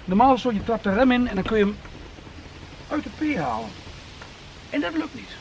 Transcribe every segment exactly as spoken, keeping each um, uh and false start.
Normaal zo, je trapt de rem in en dan kun je hem uit de P halen. En dat lukt niet.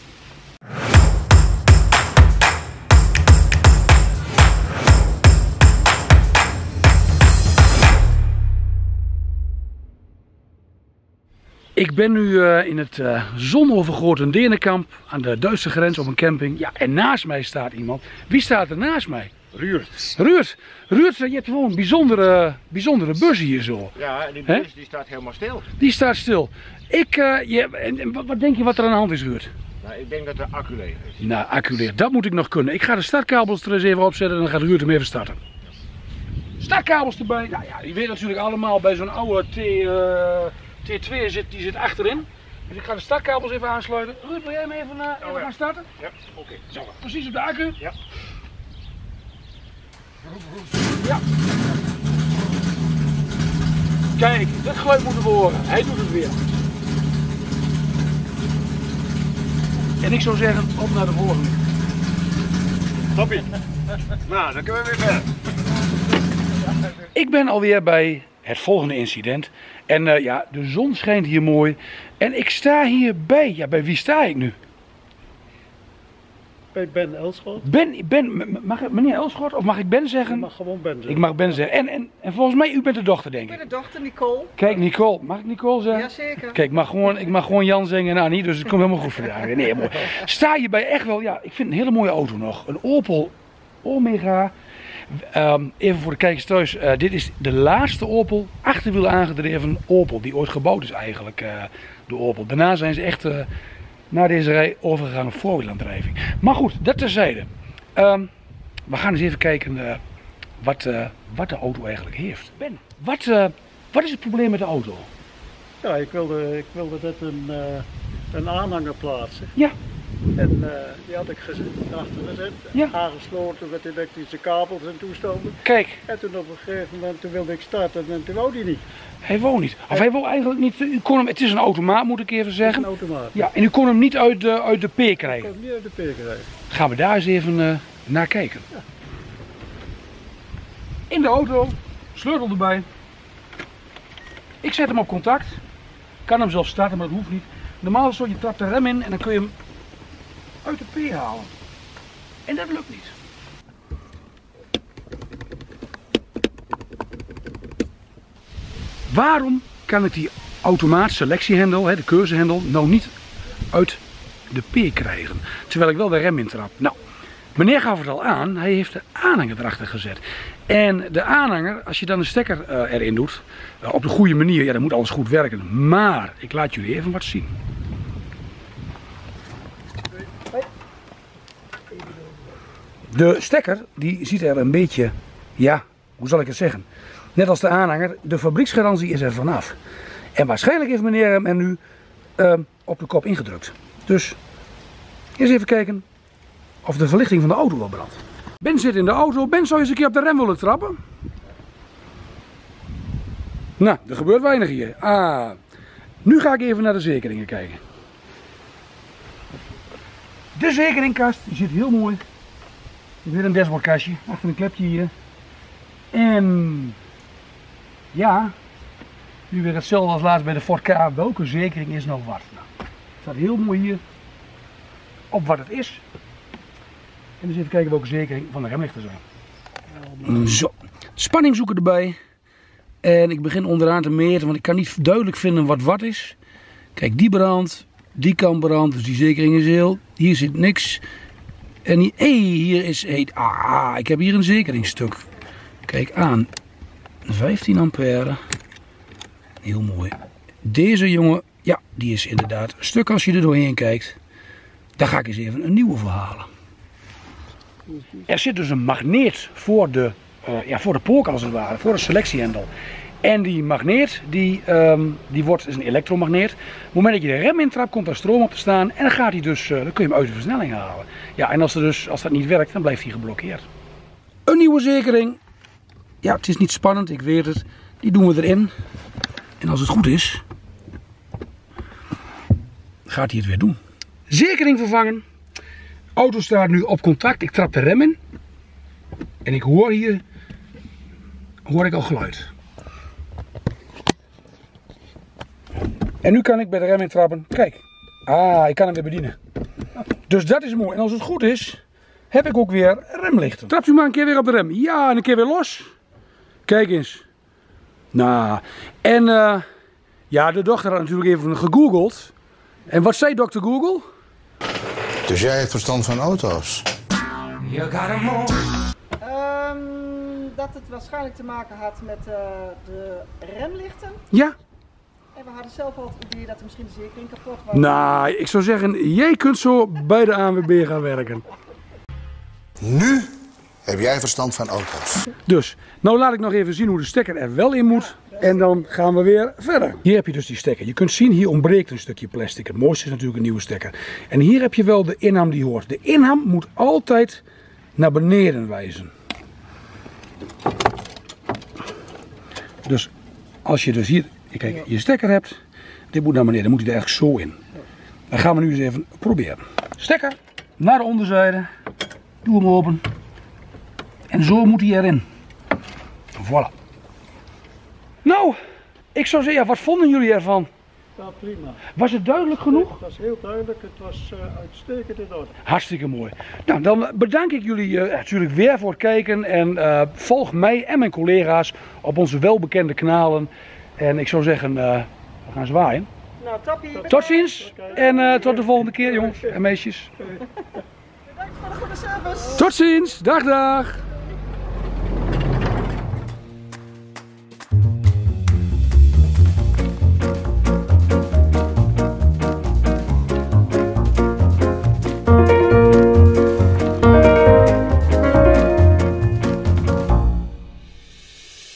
Ik ben nu uh, in het uh, zonovergoten Denenkamp aan de Duitse grens op een camping. Ja, en naast mij staat iemand. Wie staat er naast mij? Ruurt. Ruurt, Ruurt, je hebt gewoon een bijzondere, bijzondere bus hier zo. Ja, en die bus He? die staat helemaal stil. Die staat stil. Ik, uh, je, en, en, wat, wat denk je wat er aan de hand is, Ruurt? Nou, ik denk dat de accu leeg is. Nou, accu leeg, dat moet ik nog kunnen. Ik ga de startkabels er eens even opzetten en dan gaat Ruurt hem even starten. Startkabels erbij. Nou ja, je weet natuurlijk allemaal bij zo'n oude T, uh, T twee zit, die zit achterin. Dus ik ga de startkabels even aansluiten. Ruud, wil jij hem even, uh, even oh, ja. gaan starten? Ja, oké. Okay. Zo, precies op de accu. Ja. Ja. Kijk, dit geluid moeten we horen. Hij doet het weer. En ik zou zeggen, op naar de volgende. Toppie. Nou, dan kunnen we weer verder. Ik ben alweer bij het volgende incident. En uh, ja, de zon schijnt hier mooi. En ik sta hier bij, ja, bij wie sta ik nu? Bij Ben Elschot. Ben, Ben, mag ik meneer Elschot of mag ik Ben zeggen? Je mag gewoon Ben zeggen. Ik mag Ben zeggen. En, en, en volgens mij, u bent de dochter, denk ik. Ik ben de dochter, Nicole. Kijk, Nicole. Mag ik Nicole zeggen? Jazeker. Kijk, ik mag gewoon, ik mag gewoon Jan zeggen en Annie, dus het komt helemaal goed vandaag. Nee, mooi. Sta je bij echt wel, ja, ik vind een hele mooie auto nog. Een Opel Omega. Um, even voor de kijkers thuis, uh, dit is de laatste Opel, achterwiel aangedreven Opel, die ooit gebouwd is eigenlijk, uh, de Opel. Daarna zijn ze echt uh, na deze rij overgegaan op voorwielaandrijving. Maar goed, dat terzijde. Um, we gaan eens even kijken uh, wat, uh, wat de auto eigenlijk heeft. Ben, wat, uh, wat is het probleem met de auto? Ja, ik wilde, ik wilde net een, uh, een aanhanger plaatsen. Ja. En uh, die had ik gezet, achter gezet, ja. aangesloten met elektrische kabels en toestanden. Kijk. En toen op een gegeven moment toen wilde ik starten en toen wou die niet. Hij wou niet. Of hij, hij wou eigenlijk niet. U kon hem, het is een automaat, moet ik even zeggen. Het is een automaat. Ja, en u kon hem niet uit de, uit de P krijgen. Ik kon hem niet uit de P krijgen. Gaan we daar eens even uh, naar kijken. Ja. In de auto, sleutel erbij. Ik zet hem op contact. Kan hem zelf starten, maar dat hoeft niet. Normaal is het zo, je trapt de rem in en dan kun je hem uit de P halen. En dat lukt niet. Waarom kan ik die automaat selectiehendel, de keuzehendel, nou niet uit de P krijgen? Terwijl ik wel de rem intrap. Nou, meneer gaf het al aan, hij heeft de aanhanger erachter gezet. En de aanhanger, als je dan de stekker uh, erin doet, uh, op de goede manier, ja, dan moet alles goed werken. Maar, ik laat jullie even wat zien. De stekker, die ziet er een beetje, ja, hoe zal ik het zeggen? Net als de aanhanger, de fabrieksgarantie is er vanaf. En waarschijnlijk heeft meneer hem er nu uh, op de kop ingedrukt. Dus, eens even kijken of de verlichting van de auto wel brandt. Ben zit in de auto. Ben, zou je eens een keer op de rem willen trappen? Nou, er gebeurt weinig hier. Ah, nu ga ik even naar de zekeringen kijken. De zekeringkast, die zit heel mooi. Weer een dashboardkastje, achter een klepje hier. En ja, nu weer hetzelfde als laatst bij de Ford Ka. Welke zekering is nou wat? Nou, het staat heel mooi hier op wat het is. En dus even kijken welke zekering van de remlichten zijn. Zo, spanning zoeken erbij. En ik begin onderaan te meten, want ik kan niet duidelijk vinden wat wat is. Kijk, die brandt, die kan brand, dus die zekering is heel. Hier zit niks. En hier, hey, hier is heet. Ah, ik heb hier een zekeringstuk. Kijk aan. vijftien ampère. Heel mooi. Deze jongen, ja, die is inderdaad een stuk als je er doorheen kijkt. Daar ga ik eens even een nieuwe voor halen. Er zit dus een magneet voor de, uh, ja, voor de pook als het ware, voor de selectiehendel. En die magneet, die, um, die wordt, is een elektromagneet. Op het moment dat je de rem intrapt, komt er stroom op te staan en dan gaat hij dus, uh, dan kun je hem uit de versnelling halen. Ja, en als, er dus, als dat niet werkt, dan blijft hij geblokkeerd. Een nieuwe zekering. Ja, het is niet spannend, ik weet het. Die doen we erin. En als het goed is, gaat hij het weer doen. Zekering vervangen. Auto staat nu op contact. Ik trap de rem in. En ik hoor hier, hoor ik al geluid. En nu kan ik bij de rem intrappen. Kijk. Ah, ik kan hem weer bedienen. Dus dat is mooi. En als het goed is, heb ik ook weer remlichten. Trapt u maar een keer weer op de rem. Ja, en een keer weer los. Kijk eens. Nou, en uh, ja, de dochter had natuurlijk even gegoogeld. En wat zei dokter Google? Dus jij hebt verstand van auto's? Um, dat het waarschijnlijk te maken had met uh, de remlichten. Ja. En we hadden zelf al het idee dat er misschien de zekering kapot was. Nou, ik zou zeggen, jij kunt zo bij de A N W B gaan werken. Nu heb jij verstand van auto's. Dus, nou laat ik nog even zien hoe de stekker er wel in moet. En dan gaan we weer verder. Hier heb je dus die stekker. Je kunt zien, hier ontbreekt een stukje plastic. Het mooiste is natuurlijk een nieuwe stekker. En hier heb je wel de inham die hoort. De inham moet altijd naar beneden wijzen. Dus als je dus hier kijk, je stekker hebt, dit moet naar beneden, dan moet hij er eigenlijk zo in. Dan gaan we nu eens even proberen. Stekker naar de onderzijde. Doe hem open. En zo moet hij erin. Voilà. Nou, ik zou zeggen, wat vonden jullie ervan? Ja, prima. Was het duidelijk genoeg? Het was heel duidelijk, het was uh, uitstekend in orde. Hartstikke mooi. Nou, dan bedank ik jullie uh, natuurlijk weer voor het kijken. En uh, volg mij en mijn collega's op onze welbekende kanalen. En ik zou zeggen, uh, we gaan zwaaien. Nou, toppie. Tot ziens. En uh, tot de volgende keer, jongens en meisjes. Bedankt voor de goede service. Tot ziens. Dag, dag.